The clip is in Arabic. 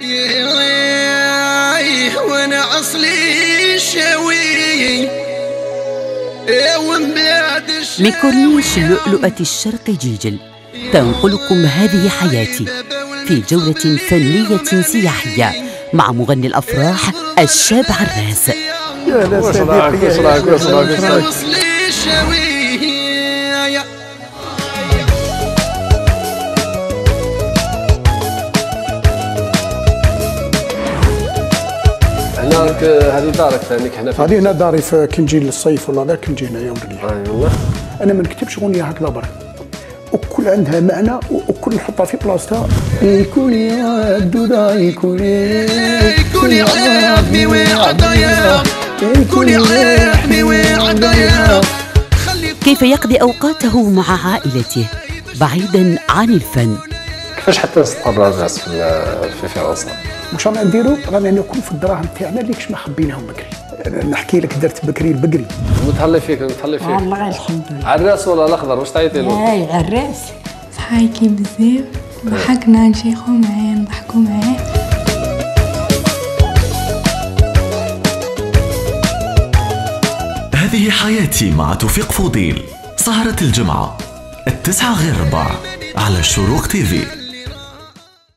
وانا اصلي شوي من كورنيش لؤلؤة الشرق جيجل تنقلكم هذه حياتي في جولة فنية سياحية مع مغني الأفراح الشاب عراس. يا صديقي هناك هذه دارك ثانيك هنا هذه هنا داري في كنجي للصيف والله لا كنجي هنا يوم الريح. والله انا ما نكتبش اغنيه هكذا برك، وكل عندها معنى وكل نحطها في بلاصتها. كل عبد كل عظمي وعضايا كل عحمي وعضايا. كيف يقضي اوقاته مع عائلته بعيدا عن الفن؟ كيفاش حتى نستقر الناس في فرنسا؟ واش رانا نديرو؟ رانا نكون في الدراهم تاعنا اللي كش ما خبيناهم بكري. نحكي لك درت بكري البقري. متهلي فيك متهلي فيك والله الحمد لله. عراس ولا الاخضر واش تعيطي له؟ اي عراس. صحايكي بزاف ضحكنا نشيخو معاه نضحكو معاه. هذه حياتي مع توفيق فضيل، سهرة الجمعة 9:15 على الشروق تيفي.